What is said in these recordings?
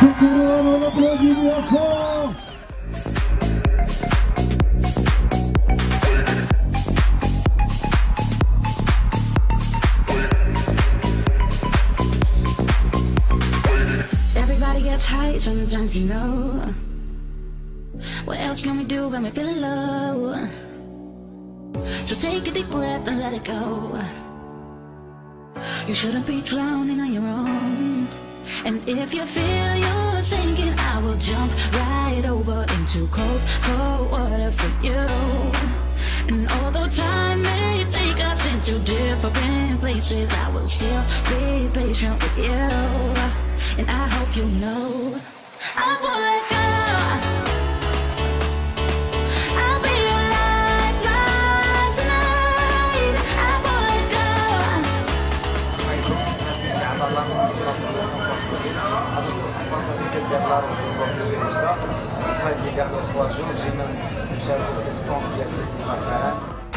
شكرا ونبرد وفاء. Everybody gets high sometimes, you know. What else can we do when we're feeling low? So take a deep breath and let it go. You shouldn't be drowning on your own. And if you feel you're sinking, I will jump right over into cold, cold water for you. And although time may take us into different places, I will still be patient with you. And I hope you know I won't let go. I'll be your lifeline tonight. I won't let go. Association passager كدير لا روتور في وجدة في هاد لي كاع لو 3 جور جينا نشاركو في لي ستوند ديال فيستيفال كاران.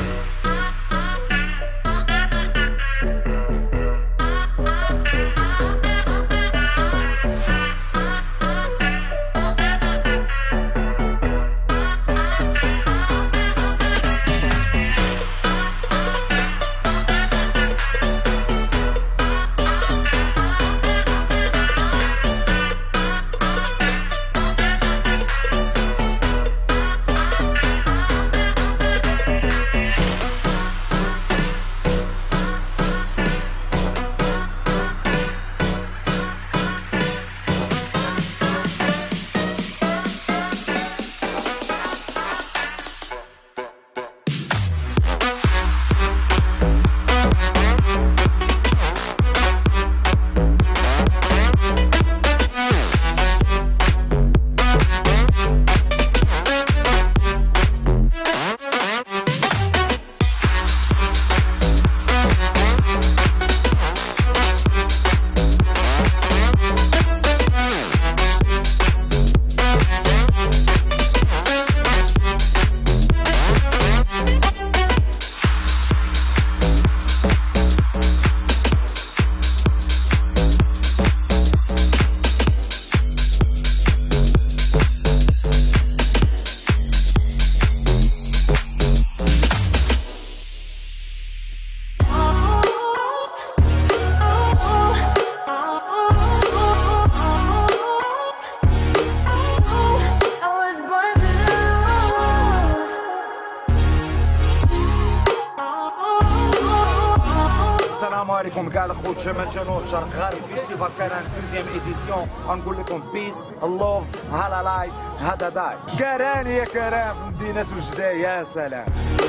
السلام عليكم كاع الخوت شمال جنوب شرق غرب فيستيفال كاران دوزيام ايديسيون. غنقول لكم بيس اللوف هلا لايف هذا داي كاران يا كاران في مدينة وجدة يا سلام.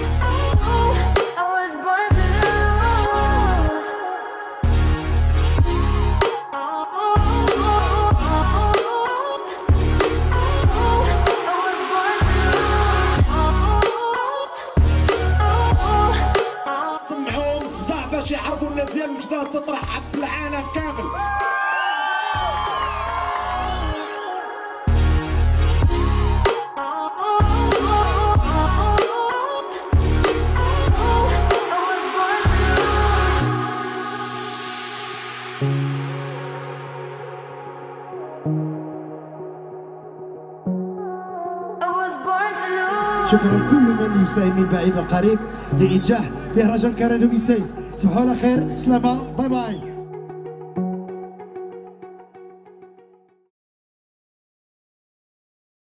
باش يعرفوا الناس ديال وجدة تطرح في العالم كامل. شكرا كل من يساهم من بعيد وقريب لإنجاح مهرجان كاران 2016. تصبحوا على خير، سلامة، باي باي.